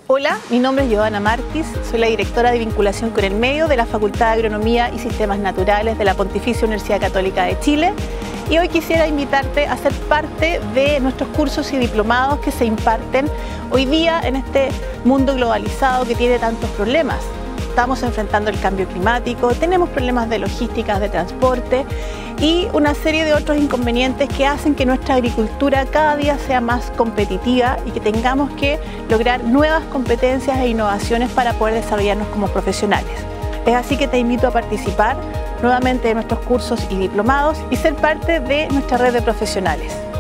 Hola, mi nombre es Giovanna Martis, soy la directora de vinculación con el medio de la Facultad de Agronomía y Sistemas Naturales de la Pontificia Universidad Católica de Chile y hoy quisiera invitarte a ser parte de nuestros cursos y diplomados que se imparten hoy día en este mundo globalizado que tiene tantos problemas. Estamos enfrentando el cambio climático, tenemos problemas de logística, de transporte y una serie de otros inconvenientes que hacen que nuestra agricultura cada día sea más competitiva y que tengamos que lograr nuevas competencias e innovaciones para poder desarrollarnos como profesionales. Es así que te invito a participar nuevamente de nuestros cursos y diplomados y ser parte de nuestra red de profesionales.